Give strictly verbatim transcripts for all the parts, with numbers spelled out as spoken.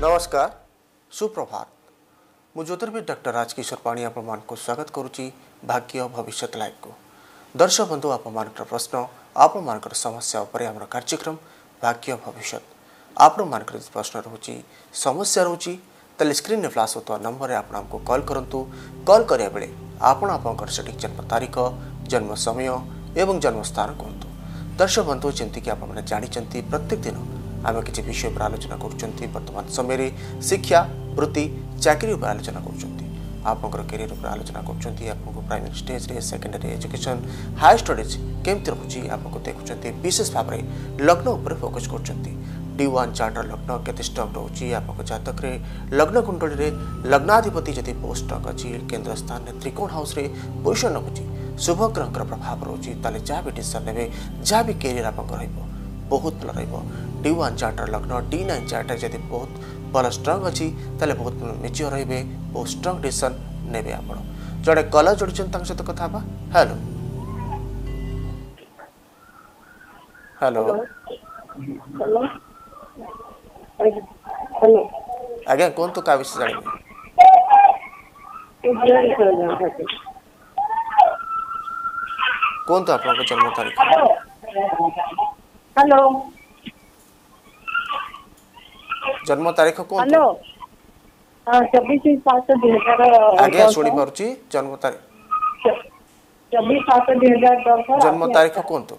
नमस्कार सुप्रभात मु ज्योतिर्विद डॉक्टर राजकिशोर पाणी आपण को स्वागत करुच्ची भाग्य भविष्य लाइव को। दर्शक बंधु आपण प्रश्न आपण समस्या उपरे आम कार्यक्रम भाग्य भविष्य आपण प्रश्न रोचे समस्या रोचे तेल स्क्रीन में फ्लाश होता नंबर में आपको कॉल करूँ। कॉल करिया बेले आपण आपंकर सठिक जन्म तारीख जन्म समय एवं जन्म स्थान कहतु। दर्शक बंधु जमीक आप जानते प्रत्येक दिन आम किसी विषय पर आलोचना कर वर्तमान समय शिक्षा वृत्ति चाकरी पर आलोचना कर कैरियर पर आलोचना कर प्राइमरी स्टेज रे सेकेंडरी एजुकेशन हायर स्टडीज केमती रोचे आपको देखुं विशेष भाव में लग्न उपर फोकस कर डी वन चार्टर लग्न केते स्ट्रंग रोचे आप जातक लग्न कुंडली में लग्नाधिपति जदि बहुत स्ट्रंग अच्छी केन्द्र स्थान में त्रिकोण हाउस रे पोजिशन रखुच्छी शुभ ग्रह प्रभाव रोचे जहाँ भी डिसीजन ने जहाँ भी कैरियर आप बहुत भल रही। डी वन चार्टर लग्न डी नाइन चार्टर जदि बहुत भल स्ट्रंग अच्छी ताले बहुत मेच्योर रे बहुत स्ट्रंग डिसीजन ने आप जड़े कलर जोड़ी सहित कथा हेलो हेलो हेलो आज्ञा कौन तो क्या विषय जान कौन तो आप जन्म तारीख हेलो जन्म तारीख कौन हेलो चौबीस सात दुई हजार आज्ञा शुणी पारुची जन्म तारीख चौबीस सात दुई हजार दस जन्म तारीख कौन तो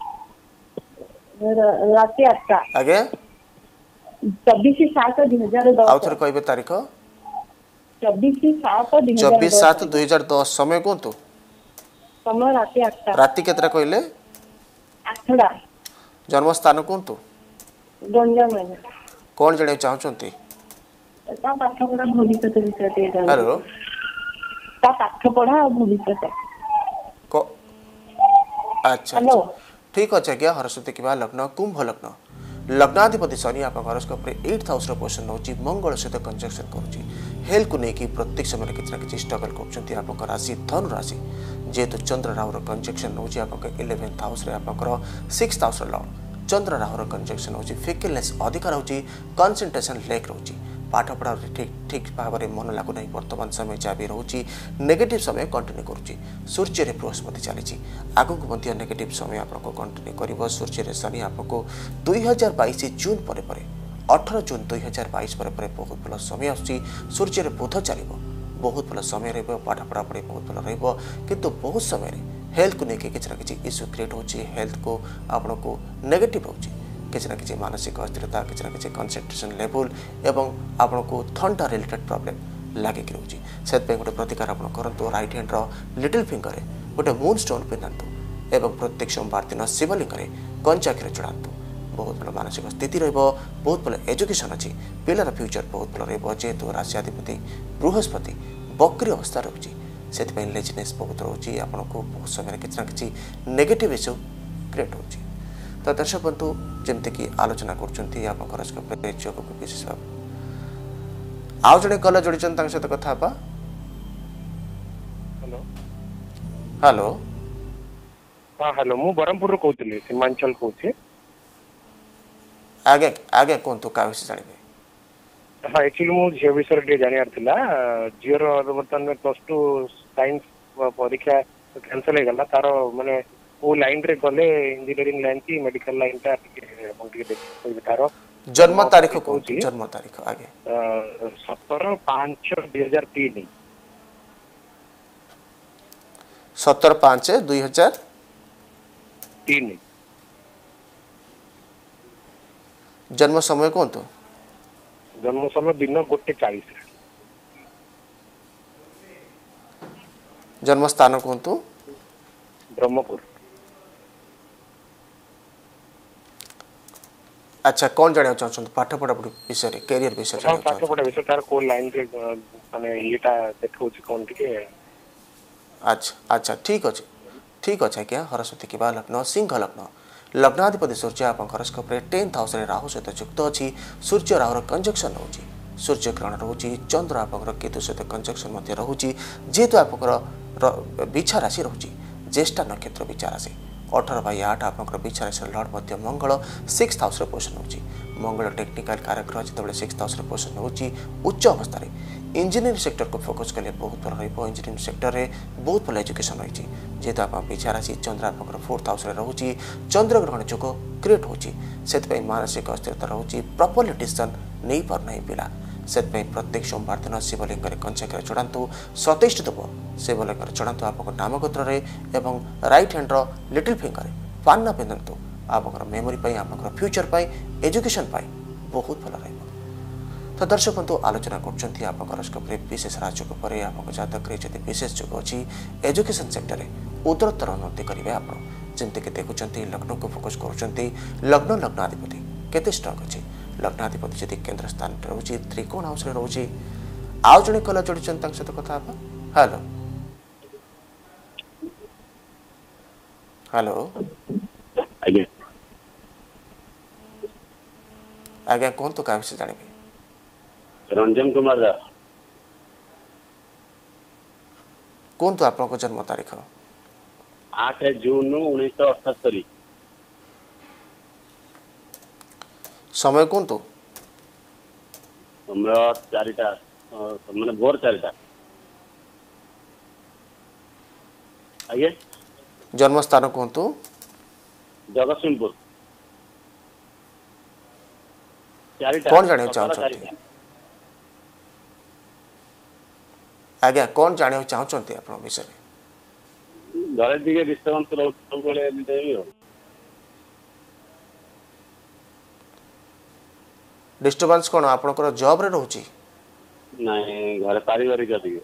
राति आठटा आज्ञा चौबीस सात दुई हजार दस आउ थे कहबे तारीख चौबीस सात चौबीस सात दुई हजार दस समय कौन तो समय राति आठटा राति केतरा कहले आठटा जन्म स्थान कौन तो गंजाम कौन जाने चाहते ता पाठ पढ़ा भविष्य विषय हेलो ता पाठ पढ़ा भविष्य को अच्छा हेलो ठीक अच्छे आज्ञा हरस्वती की लग्न कुंभ लग्न लग्नाधिपति शनि आप हरोस्कोप एट हाउस पोजिशन रोचे मंगल सहित कंजक्शन करुच्ची हेल्थ को लेकिन प्रत्येक समय किसी ना कि स्ट्रगल कर राशि धनु राशि जेहेतु चंद्र राहुर कंजक्शन रोचे आप इलेवेन्थ हाउस आप सिक्स हाउस लॉर्ड चंद्र राहुर कंजक्शन होची फिकलनेस अधिक रोचे कंसंट्रेशन लेक रोचे पाठ पढ़ा ठीक ठीक भाव में मन लगुना वर्तमान समय जहाँ भी रोचे नेगेटिव समय कंटिन्यू करुच्ची सूर्य रे बृहस्पति चली आगक नेगेटिव समय आपको कंटिन्यू कर सूर्य रे शनि आपको दुई हजार बैश जून पर अठर जून दुई हजार बैश पर बहुत भल समय आसूँ सूर्य रे बुध चलो बहुत भल समय पाठ पढ़ा पढ़ी बहुत भल रु बहुत समय हेल्थ को लेकिन किसी ना कि इश्यू क्रिएट होची हेल्थ को आपण को नेगेटिव रोचे किसी ना कि मानसिक अस्थिरता किसी ना कि कंसंट्रेशन लेवल एवं आपण को थंडा रिलेटेड प्रॉब्लम लगे रोचे से गोटे प्रतिकार आप करूँ राइट हैंड लिटिल फिंगर गोटे मून स्टोन पिंधु एवं प्रत्येक सोमवार दिन शिवलिंग कंचा क्षीर चढ़ातु बहुत भल मानसिक स्थिति बहुत भल एजुकेशन अच्छी पिलार फ्यूचर बहुत भल रहेतु राशियाधिपति बृहस्पति बक्री अवस्था रोचे से लेजिनेस बहुत रोचे आपन को बहुत समय किसी ना कि नेगेटिव इश्यू क्रिएट होची। तो दर्शक बंधु जमीक आलोचना कर जग को विशेष भाव आउ जड़े कल जोड़ी सहित कथा हेलो हाँ हेलो मु बरमपुर कहूँ सीमांचल कहूँ आगे आगे कौन तो क्या विषय जाने हाँ एक्चुअली मु झील विषय जानार था झीर बर्तमान में प्लस टू साइंस परीक्षा कैंसल हो गला तार माने वो लाइन रे गले इंजीनियरिंग लाइन की मेडिकल लाइन टा तार जन्म तारीख कौन जन्म तारीख आगे सतर पांच दुई हजार तीन सतर पांच दुई हजार तीन जन्म समय कौन तो जन्म समय दिन गोटे चालीस जन्म स्थान कौन तो ब्रह्मपुर अच्छा कौन जाना चाहते पाठ पढ़ा पढ़ी विषय कैरियर विषय पाठ पढ़ा विषय तार को लाइन रे माने येटा देखौ छी कोन के अच्छा अच्छा ठीक अच्छे ठीक अच्छे क्या हरस्वती की लग्न सिंह लग्न लग्नाधिपति सूर्य आप हरोस्कोप टेन्थ हाउस राहु सहित युक्त अच्छी सूर्य राहुर कंजक्शन रोचे सूर्य ग्रहण रोचे चंद्र आप केतु सहित कंजक्शन रोचे जेहेतु आप विछा राशि रोचे ज्येष्ठा नक्षत्र विचार राशि अठर बै आठ आपंकर विचार लॉर्ड मध्य मंगल सिक्स हाउस पोजिशन होची मंगल टेक्निकल कारग्रह जिते सिक्स हाउस पोजिशन होची उच्च अवस्था इंजीनियरिंग सेक्टर को फोकस कले बहुत भल रही इंजीनियरिंग सेक्टर में बहुत भल एजुकेशन रही जेहेतु आप विचार आसी चंद्र आप फोर्थ हाउस रोचे चंद्रग्रहण जोग क्रिएट होती मानसिक अस्थिरता रोचे प्रॉपर्ली डिसीजन नहीं पारना पिला से प्रत्येक सोमवार दिन शिवलिंग कंचक चढ़ातु सतैश दुब शिवलिंग चढ़ातु आप नामगोत्र एवं राइट हैंड लिटिल फिंगर पान्ना पिंधतु आप मेमोरी आप फ्यूचर एजुकेशन बहुत भल रही तो दर्शक बंधु आलोचना कर विशेष राजयोग पर आप जतक विशेष जोग अच्छी एजुकेशन सेक्टर में उत्तरोत्तर उन्नति करेंगे आप जमीक देखुं लग्न को फोकस कर लग्न लग्नाधिपति केते स्ट्रंग अच्छी लग्नाधिपति जब केन्द्र स्थान रोचे त्रिकोण हाउस रोचे आउ जड़े कला जोड़ी सहित कथा हेलो हेलो आज्ञा आज्ञा कौन तो क्या विषय जानवे रंजन कुमार दास कौन तो आपको जन्म तारीख आठ जून उन्नीस अठस्तरी समय कौन तो समय चारिटा मैंने भोर चारिटा आज्ञा जन्म स्थान कौन तो जगतसिंहपुर चारिटा कौन जाने चाहते आज्ञा कौन जाने चाहते आप विषय घरे टे डिस्टर्बांस रोज डिस्टर्बांस कौन आपनकर जॉब रे रहउची नहीं घरे पारिवारिक टे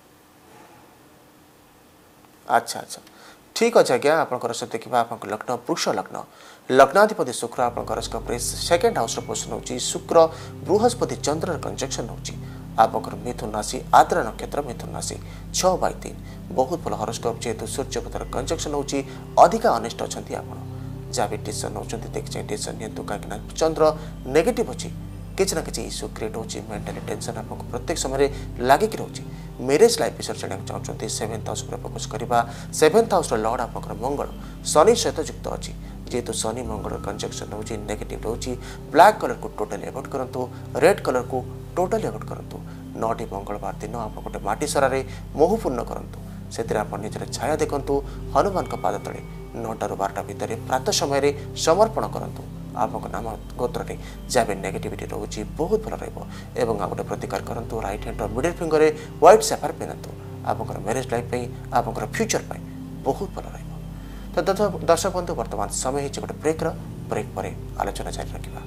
अच्छा अच्छा ठीक अच्छे आज्ञा आपंकर से देखा आप लग्न पुरुष लग्न लग्नाधिपति शुक्र आपंकर सेकेंड हाउस पोजिशन होची शुक्र बृहस्पति चंद्र कंजक्शन होची आपंकर मिथुन राशि आद्रा नक्षत्र मिथुन राशि छः बै तीन बहुत भल हरोस्कोप जेहेतु सूर्यपथर कंजक्शन होची अधिका अनिष्ट अच्छा आप जहाँ भी डिसीजन नौकरी देखी चाहिए डिसीजन नियंतु कहीं चंद्र नेगेटिव अच्छी किसी ना कि इश्यू क्रिएट होची मेंटली टेंशन आपको प्रत्येक समय लगिक रोचे मैरिज लाइफ विषय जाना चाहते सेवेन्थ हाउस पर फोकस करवा सेवेन्थ हाउस लॉर्ड आप मंगल शनि सहित युक्त अच्छी जेहेतु शनि मंगल कंजक्शन होची नेगेटिव रोचे ब्लैक कलर को टोटली अवॉइड करूँ रेड कलर को टोटली अवॉइड करूँ नौटी मंगलवार दिन आप गोटे माटी सरारे मोह पूर्ण करूँ से निजर छाया देखूँ हनुमान पाद तले नौटा रू बारटा भितर प्रातः समय समर्पण करूँ आप नाम गोत्र जहाँ भी नेगेटिविटी रोचे बहुत भल रहा गोटे प्रतिकार करूँ right hand middle finger white sapphire पिंधतु आप मैरिज लाइफ आप फ्यूचर बहुत भल रहा तो दर्शक बंधु वर्तमान समय गोटे ब्रेक्र ब्रेक पर आलोचना जारी रखा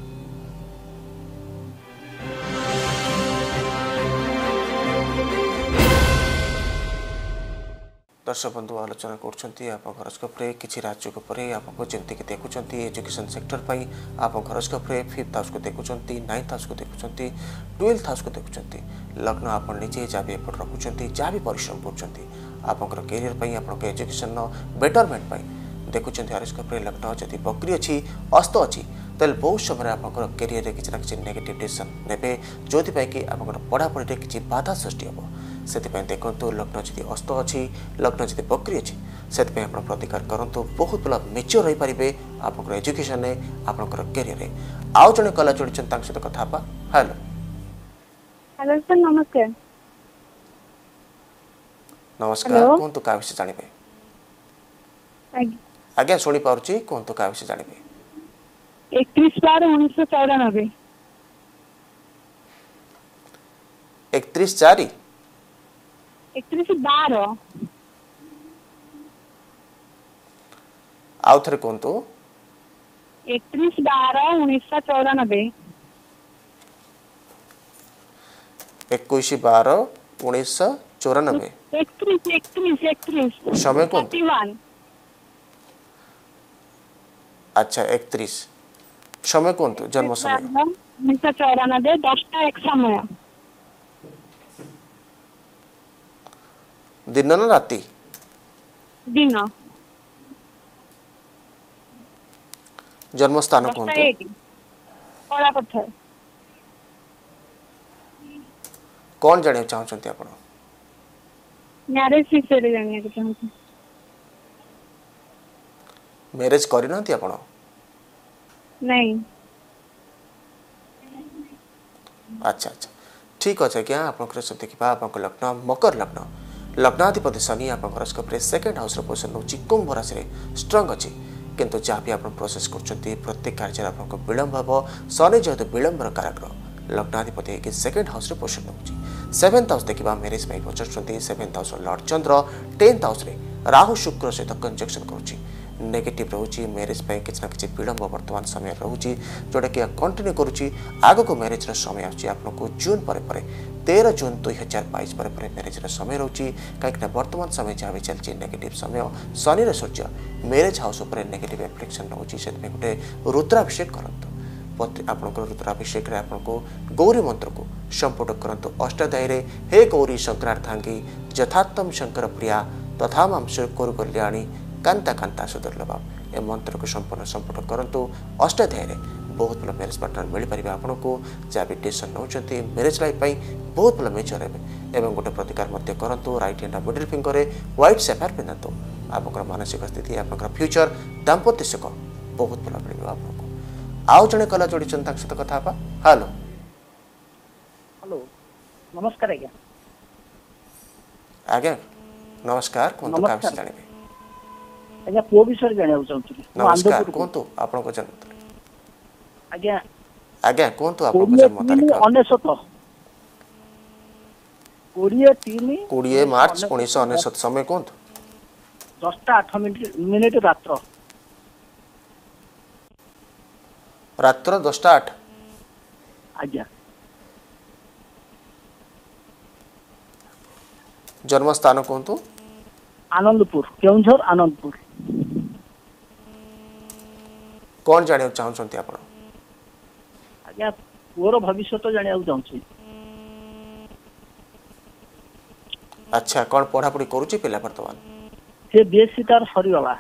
दर्शक बंधु आलोचना कर किसी राज्य आपको जमीक देखुं एजुकेशन सेक्टर पर आप हरोस्कोप फिफ्थ हाउस को देखुं नाइन्थ हाउस को देखुं ट्वेल्थ हाउस को देखुं लग्न आप निजे जहाँ भी एफर्ट रखुंट जहाँ भी परिश्रम कर कैरियर आप एजुकेशन बेटरमेंट देखुं हरोस्कोप लग्न जदि बकरी अच्छी अस्त अच्छी तेल बहुत समय आप कैरियर किसी ना कि नेगेटिव डिसीजन ने जो कि आप पढ़ापढ़ी किसी बाधा सृष्टि हम से देखो लग्न जी अस्त अच्छी लग्न जी बकरी अच्छी से आप प्रतिकार करूँ बहुत भल मेच्योर रही पारे आप एजुकेशन आप कैरियर आउ जड़े कला जोड़ी सहित कथा हेलो हेलो सर नमस्कार नमस्कार कहतु क्या विषय जानवे आज्ञा शुणी पार्टी कहतु क्या विषय जानवे इकतीस बार उन्नीस चौरानबे इकतीस चार इकतीस बार आउ थे कहतु इकतीस बार उन्नीस चौरानबे इक्कीस बार उन्नीस चौरानबे इकतीस इकतीस इकतीस समय कौन अच्छा इकतीस समय कौन तो जन्म समय उन्नीस चौरानबे दसटा एक समय दिन ना राति दिन जन्म स्थान कौन तो कौन जाने चाहते आप मैरिज विषय जानिए चाहते मैरिज करनांती आपण नहीं। अच्छा अच्छा ठीक अच्छे क्या आपंकर सब देखा आप लग्न मकर लग्न लग्नाधिपति शनि आप हॉरोस्कोप सेकेंड हाउस पोजिशन नौ कुंभ राशि में स्ट्रंग अच्छी किंतु जहाँ भी आप प्रोसेस कर प्रत्येक कार्य आपको विलंब हम शनि जेहेतु विलंबर कारक लग्नाधिपति होगी सेकेंड हाउस पोजिशन नौ सेवेन्थ हाउस देखा मैरिज में पचार सेवेन्थ हाउस लॉर्ड चंद्र टेन्थ हाउस राहु शुक्र सहित कंजक्शन करुच्ची नेगेटिव रोचे मैरिज पे किसी ना कि विलंब वर्तमान समय रोचे जोटा कि कंटिन्यू करुच्ची आग को मैरिज समय आपको जून पर तेरह जून दुई हजार बैश पर मैरिज समय रोचे कहीं वर्तमान समय जहाँ भी चलती नेगेटिव समय शनि सूर्य मैरिज हाउस पर नेगेटिव एप्लिकेशन रोचे से गोटे रुद्राभिषेक करते आपंकर रुद्राभिषेक आपको गौरी मंत्र को संपुट करूँ अष्टाध्यायी हे गौरी शंकरार्थांगी यथात्म शंकर प्रिया तथा माम कुरु कल्याणी कांता कांता सुदुर्लभ ए मंत्र को संपूर्ण संपुट करूँ अष्टाध्यायी बहुत भल मैरिज पार्टनर मिल पारे आपको जहाँ भी डिसीजन नौकरी मैरिज लाइफ बहुत भल मेचर हे गोटे प्रतिकार करूँ right hand middle finger white sapphire पिंधतु आप मानसिक स्थिति आप फ्यूचर दाम्पत्य सुख बहुत भल मिल आपको आउ जड़े कला जोड़ी सहित कथा हेलो हेलो नमस्कार आज्ञा आज्ञा नमस्कार कौन क्या विषय जानवे आज्ञा पुओ विषय जाना चाहूँ नमस्कार कहतु आपण जन्म आज्ञा आज्ञा कहतु आपण जन्म तारीख अनेशत कोड़े तीन कोड़े मार्च उन्नीस अनेशत समय कहतु दसटा आठ मिनिट मिनिट रात्र रात्र दसटा आठ आज्ञा जन्म स्थान कहतु आनंदपुर केउंझर आनंदपुर कौन जाना चाहते आप आज्ञा पुअर भविष्य तो जाना चाहूँ अच्छा कौन पढ़ापढ़ी करुच्ची पिला वर्तमान से बीएससी तार सरीगला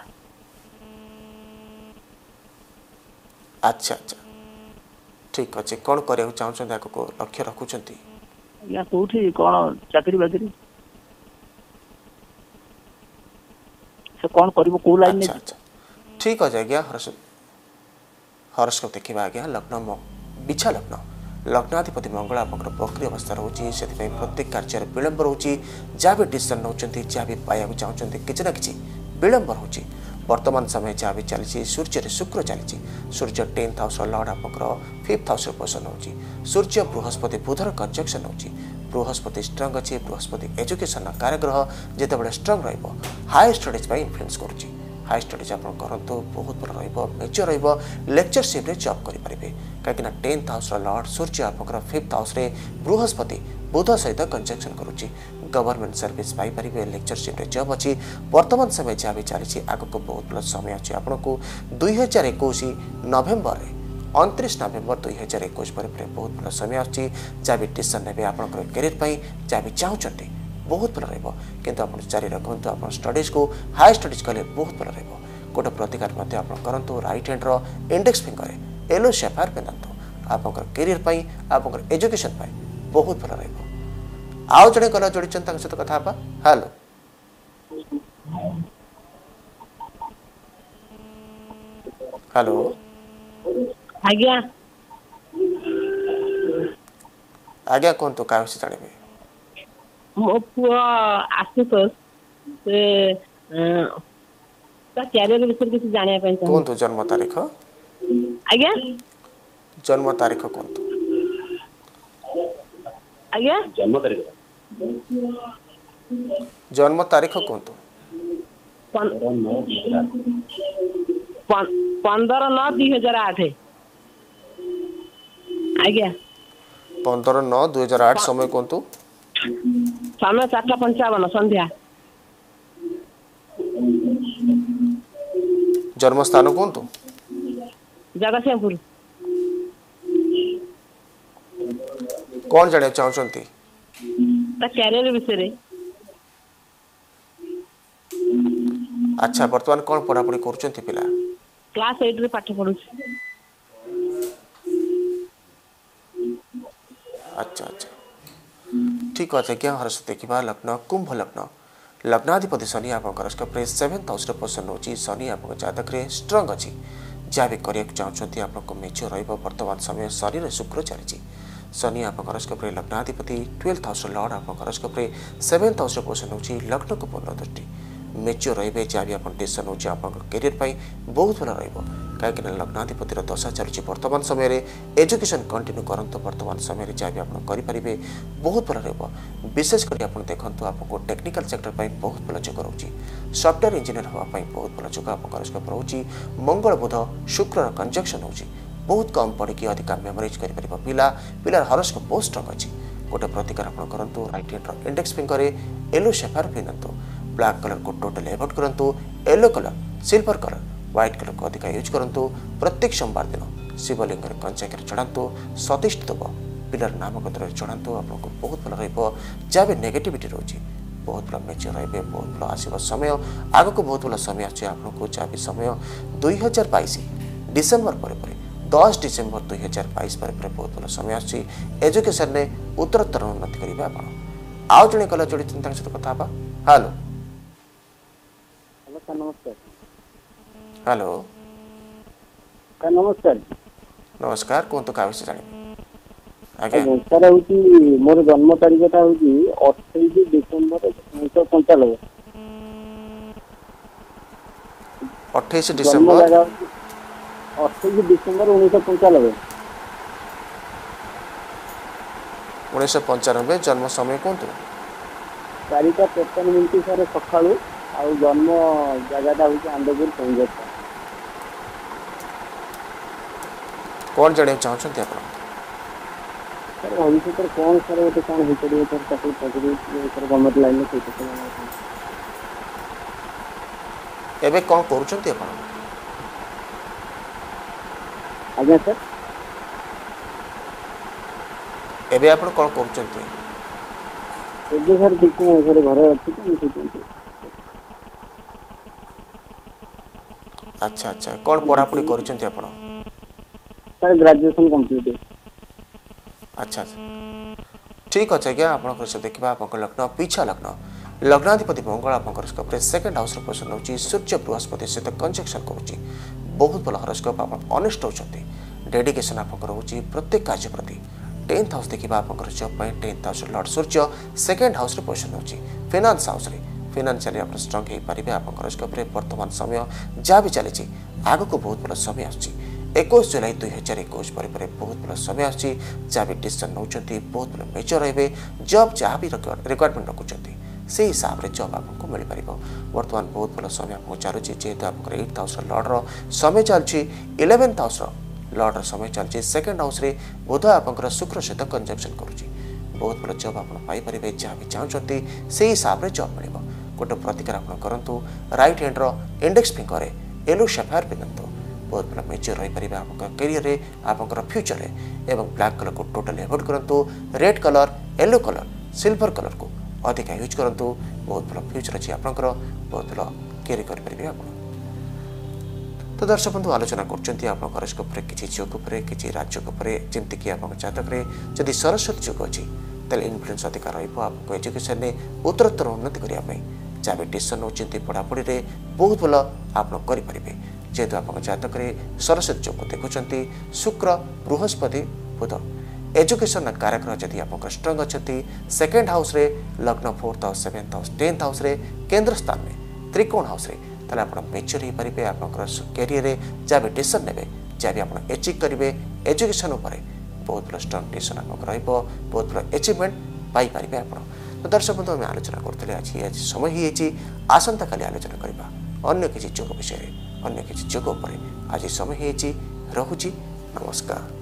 अच्छा अच्छा ठीक अच्छे कौन करने चाहते आगे लक्ष्य रखुंट आज्ञा कौटी कौन चाकरी बाकरी से कौन करिवो को लाइन अच्छा अच्छा ठीक अच्छे आज्ञा हरस हॉरोस्कोप देखा आज्ञा लग्न बिछा लग्न लग्नाधिपति मंगल आप बक्री अवस्था रोचे से प्रत्येक कार्य विलंब रोचे जहाँ भी डिसीजन नौ जहाँ भी पाइबा चाहते किसी ना कि विलंब रोचे वर्तमान समय जहाँ भी चली सूर्य शुक्र चली सूर्य टेन्थ हाउस लॉर्ड आप फिफ्थ हाउस पोजिशन हो सूर्य बृहस्पति बुधर कंजक्शन हो बृहस्पति स्ट्रंग अच्छे बृहस्पति एजुकेशन कार्यग्रह जिते स्ट्रंग हाई स्टडीज इनफ्लुएंस करुच्ची हाई स्टडीज आप करूँ बहुत भल मेच्योर लेक्चरशिप जॉब करेंगे कहीं टेन्थ हाउस लॉर्ड सूर्य आप फिफ्थ हाउस बृहस्पति बुध सहित कंजक्शन करुच्ची गवर्नमेंट सर्विस पाइपर लेक्चरशिप जॉब अच्छी वर्तमान समय जहाँ भी चली आग को बहुत भल समय अच्छे आपको दुई हजार एक नवेम्बर उनतीस नवेम्बर दुई हजार एक बहुत भल समय आसी जहाँ भी डिसीजन ने आप कैरियर जहाँ भी चाहते बहुत भल रु आप जारी रखुद आप स्टडीज को हाई स्टडीज कले बहुत भल रोटे प्रतिकार करूँ right hand index finger yellow sapphire पिंधतु आप कैरियर आप एजुकेशन बहुत भल रउ जड़े कला जोड़ी सहित कथा हेलो हेलो आज्ञा आज्ञा कहतु क्या विषय जानवे मो पुओ आशुतोष से कैरियर विषय किसी जाना कहतु जन्म तारीख आज्ञा जन्म तारीख कहतु आज्ञा जन्म तारीख जन्म तारीख कहतु पंद्रह नौ दुई हजार आठ आज्ञा पंद्रह नौ दुई हजार आठ समय कहतु समय चार पंचावन संध्या जन्म स्थान कहतु जगतसिंहपुर कौन जाना चाहते कैरियर विषय अच्छा वर्तमान कौन पढ़ापढ़ी कर पिला क्लास एट रे पाठ पढ़ु अच्छा अच्छा ठीक अच्छे क्या हर्ष देखा लग्न कुंभ लग्न लग्नाधिपति शनि आप हरोस्कोप सेवेन्थ हाउस पोजिशन होची शनि आप जातक स्ट्रंग अच्छी जहाँ भी करने चाहते आपको मेच्योर वर्तमान समय शनि रे शुक्र चली शनि आप हरोस्कोप लग्नाधिपति ट्वेल्थ हाउस लॉर्ड आप हरोस्कोप सेवेन्थ हाउस पोजिशन होची लग्न को पूर्ण दृष्टि मेच्योर रे जहाँ भी आप डिसीजन हो कैरियर बहुत भल रही लग्नाधिपति दशा चलुची वर्तमान समय एजुकेशन कंटिन्यू करंतु वर्तमान समय जहाँ भी आप करेंगे बहुत भल रही विशेषकर आप देखते आपको टेक्निकल सेक्टर पर बहुत भल जोग रोचे सॉफ्टवेयर इंजीनियर हाँपाई बहुत भल जोग आप हरोस्कोप रोचे मंगल बुध शुक्र कंजक्शन हो बहुत कम पढ़ी अधिक मेमोराइज कर पिला पिलार हरोस्कोप बहुत स्ट्रंग अच्छी गोटे प्रतिकार आप करूँ right hand index finger yellow sapphire पिंधु ब्लैक कलर को टोटल एवॉइड करूँ yellow colour silver colour white colour को अधिक यूज करूँ प्रत्येक सोमवार दिन शिवलिंग कंचाकर चढ़ातु सतीष्ट दब पिलार नाम कतर चढ़ातु आपको बहुत भल रहा भी नेगेटिविटी रोचे बहुत भल मेच्योर रे बहुत भल आसव समय आग को बहुत भल समय आसे आपको जहाँ भी समय दुई हजार बैश डिसेम्बर पर दस डिसेम्बर दुई हजार बैश पर बहुत भल समय आसी एजुकेशन ने उत्तरोत्तर उन्नति करेंगे आप आउ जड़े कला जोड़ी सहित कथा हेलो नमस्कार हेलो नमस्कार नमस्कार कौन तो क्या जाने आगे सर हूँ मोर जन्म तारीख हूँ अठाईस डिसेम्बर उन्नीस पंचानबे अठाईस डिसेम्बर अठाईस डिसेम्बर उन्नीस पंचानबे उन्नीस पंचानबे जन्म समय कौन चारिटा तेपन मिनिट सर सका आउ जन्म जगटा हूँ आंदपुर केन्द्र कौन जाना चाहते आप सर भविष्य कौन सर गोटे कौन हो पार सर चाकरी चाकरी सर गवर्नमेंट लाइन में एबे कौन करुछंती आप आज्ञा सर एबे आप कौन करुछंती एबे सर देखो सर घर अच्छी तो अच्छा अच्छा कौन पढ़ापढ़ी करुछंती आप सर ग्रेजुएशन कंप्लीट अच्छा ठीक अच्छे क्या आप देखा आप लग्न पीछा लग्न लग्नाधिपति मंगल आप हरोस्कोप सेकेंड हाउस पोजिशन होची सूर्य बृहस्पति सहित कंजक्शन करुच्ची बहुत भल हरोस्कोप आप अनेस्ट होती डेडिकेशन आप रोचे प्रत्येक कार्य प्रति टेन्थ हाउस देखा आप जॉब टेन्थ हाउस लॉर्ड सूर्य सेकेंड हाउस पोजिशन होची फाइनेंस हाउस फाइनेंशियली आप स्ट्रंग हो पारे आप हरोस्कोप वर्तमान समय जहाँ भी चली आग को बहुत भल समय आसी इक्कीस जुलाई दुई हजार इक्कीस पर बहुत भल समय आसी जहाँ भी डिसीजन नौ बहुत भल मेच्योर रे जॉब जहाँ भी रिक्वायरमेंट रखुच्च से हिसाब से जॉब आपको मिल पार वर्तमान बहुत भल समय आपको चलुची जेहेतु आप एट्थ हाउस लॉर्डर समय चलती इलेवेन्थ हाउस लॉर्डर समय चलती सेकेंड हाउस बुध आप शुक्र सहित कंजक्शन करुच्ची बहुत भल जॉब आप पाइपर जहाँ भी चाहते से हिसाब से जॉब मिल गोटे प्रतिकार आप करूँ right hand index finger yellow sapphire पिंधु बहुत भल मेच्योर रही पारे आप कैरियर आप फ्यूचर एवं ब्लैक कलर को टोटल एवॉइड करूँ red colour yellow colour silver colour को अधिक यूज करूँ बहुत भल फ्यूचर अच्छी आप बहुत भल कैरी करेंगे आप तो दर्शक बंधु आलोचना कर हरोस्कोप किसी जोग किसी राज्योग जमीक आप जातक जदि सरस्वती जोग अच्छी तेल इनफ्लुएंस अधिक रहा एजुकेशन में उत्तरोत्तर उन्नति करने जहाँ भी डिसीजन होती पढ़ापढ़ी में बहुत भल आप करेंगे जेहेतु आप जातक सरस्वती जोग देखुं शुक्र बृहस्पति बुध एजुकेशन कारक जदि आप स्ट्रंग अच्छा सेकेंड हाउस रे लग्न fourth house seventh house tenth house रे केंद्र स्थान में त्रिकोण हाउस रे ताले आप मेच्योर हो पारे आप कैरियर जहाँ भी डिसीजन ने जहाँ भी आप एचिव करेंगे एजुकेशन उपर बहुत भल स्ट्रंग डिसीजन आप बहुत भल एचिवमेंट पाइपर आप तो दर्शक बंधु आम आलोचना करते आज आज समय ही आसंता काली आलोचना करवा अन्य किसी जोग विषय अन्य किसी जोग पर आज समय ही रहुची नमस्कार।